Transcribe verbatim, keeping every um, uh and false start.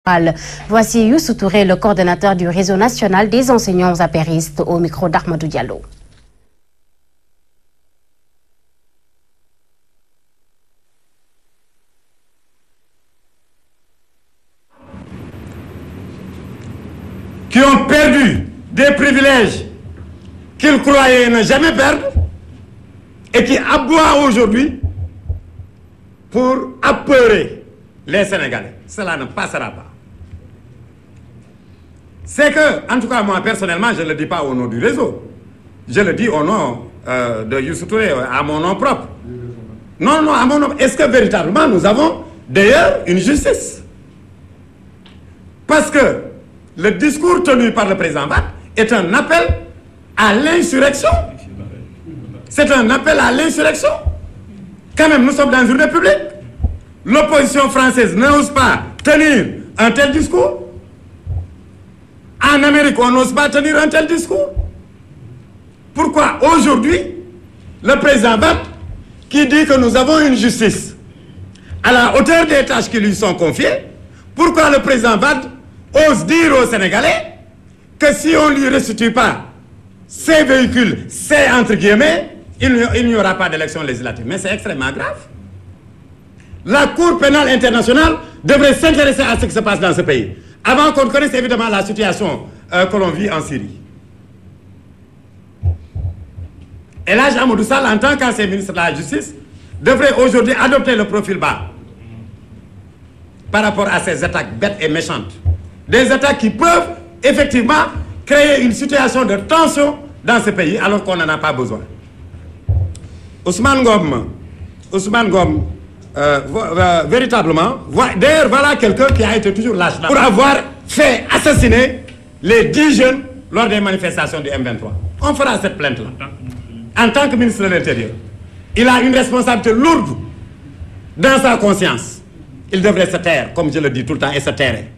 Voici Youssou Touré, le coordonnateur du réseau national des enseignants apéristes, au micro d'Ahmadou Diallo. Qui ont perdu des privilèges qu'ils croyaient ne jamais perdre et qui aboient aujourd'hui pour apeurer les Sénégalais. Cela ne passera pas. C'est que, en tout cas moi personnellement, je ne le dis pas au nom du réseau. Je le dis au nom euh, de Youssou Touré, à mon nom propre. Non, non, à mon nom. Est-ce que véritablement nous avons d'ailleurs une justice? Parce que le discours tenu par le président Wade est un appel à l'insurrection. C'est un appel à l'insurrection. Quand même, nous sommes dans une république. L'opposition française n'ose pas tenir un tel discours. En Amérique, on n'ose pas tenir un tel discours. Pourquoi aujourd'hui, le président Wade, qui dit que nous avons une justice à la hauteur des tâches qui lui sont confiées, pourquoi le président Wade ose dire aux Sénégalais que si on ne lui restitue pas ces véhicules, c'est entre guillemets, il n'y aura pas d'élection législative. Mais c'est extrêmement grave. La Cour pénale internationale devrait s'intéresser à ce qui se passe dans ce pays, avant qu'on connaisse évidemment la situation euh, que l'on vit en Syrie. Et là, Amadou Sall, en tant qu'ancien ministre de la Justice, devrait aujourd'hui adopter le profil bas par rapport à ces attaques bêtes et méchantes. Des attaques qui peuvent effectivement créer une situation de tension dans ce pays alors qu'on n'en a pas besoin. Ousmane Ngom, Ousmane Ngom, euh, euh, véritablement, d'ailleurs voilà quelqu'un qui a été toujours lâche pour avoir fait assassiner les dix jeunes lors des manifestations du M vingt-trois. On fera cette plainte-là. En tant que ministre de l'Intérieur, il a une responsabilité lourde dans sa conscience. Il devrait se taire, comme je le dis tout le temps, et se taire.